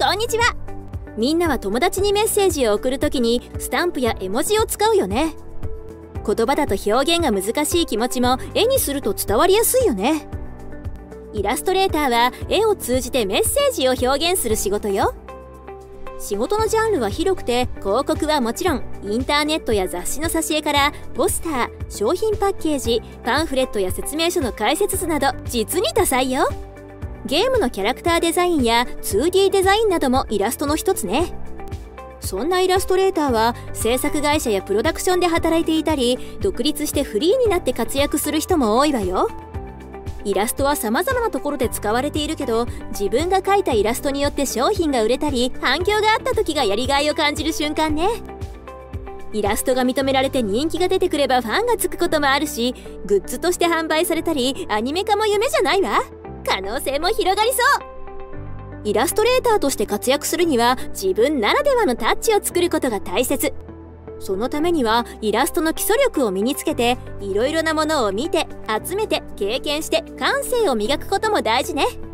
こんにちは。みんなは友達にメッセージを送るときにスタンプや絵文字を使うよね。言葉だと表現が難しい気持ちも絵にすると伝わりやすいよね。イラストレーターは絵を通じてメッセージを表現する仕事よ。仕事のジャンルは広くて、広告はもちろんインターネットや雑誌の挿絵からポスター、商品パッケージ、パンフレットや説明書の解説図など実に多彩よ。ゲームのキャラクターデザインや 2D デザインなどもイラストの一つね。そんなイラストレーターは制作会社やプロダクションで働いていたり、独立してフリーになって活躍する人も多いわよ。イラストは様々なところで使われているけど、自分が描いたイラストによって商品が売れたり反響があった時がやりがいを感じる瞬間ね。イラストが認められて人気が出てくればファンがつくこともあるし、グッズとして販売されたりアニメ化も夢じゃないわ。可能性も広がりそう。イラストレーターとして活躍するには自分ならではのタッチを作ることが大切。そのためにはイラストの基礎力を身につけて、いろいろなものを見て集めて経験して感性を磨くことも大事ね。